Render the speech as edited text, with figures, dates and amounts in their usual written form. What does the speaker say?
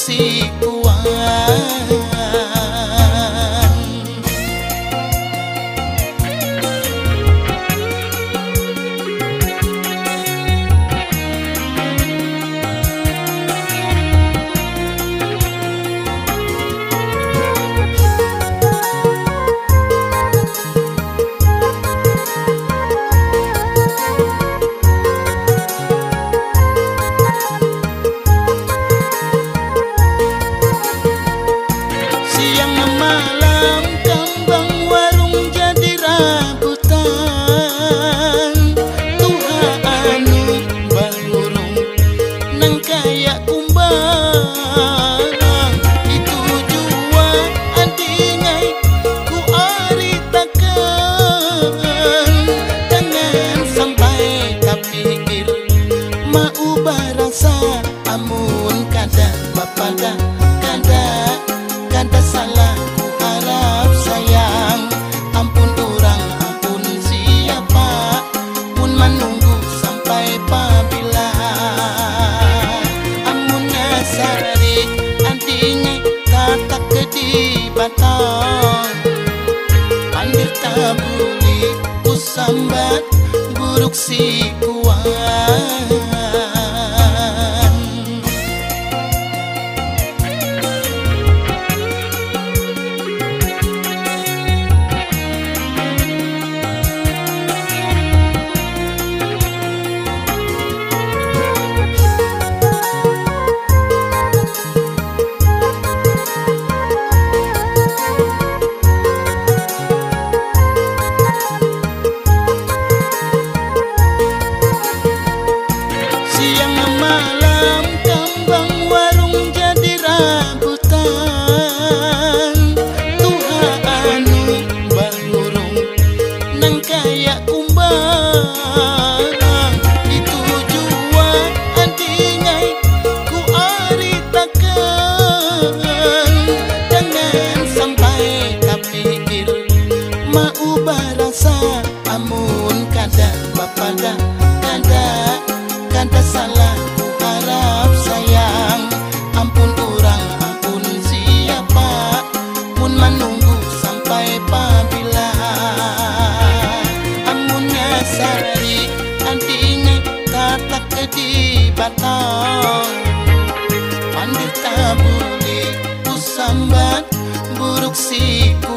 si kuat. Amun kada bapada kada salah ku harap sayang. Ampun orang ampun siapa mun menunggu sampai pabila. Amun nyasari antinya tatak kedi baton pandir tabuli usambat buruk si kuat. Amun kada bapada kada salah ku harap sayang. Ampun orang ampun siapa mun menunggu sampai pabila. Amun nyasari antinya tatak kedi baton pandir tabuli usambat buruk si